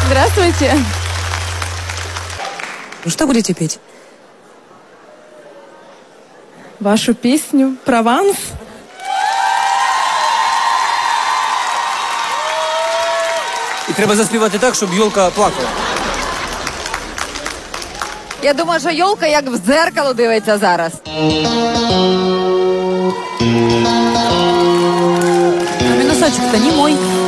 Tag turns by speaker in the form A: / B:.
A: Здравствуйте.
B: Ну что будете петь?
A: Вашу песню «Прованс».
C: І треба заспівати так, щоб Йолка плакала.
D: Я думаю, що Йолка як в дзеркало дивиться зараз.
B: А носочек-то не мой.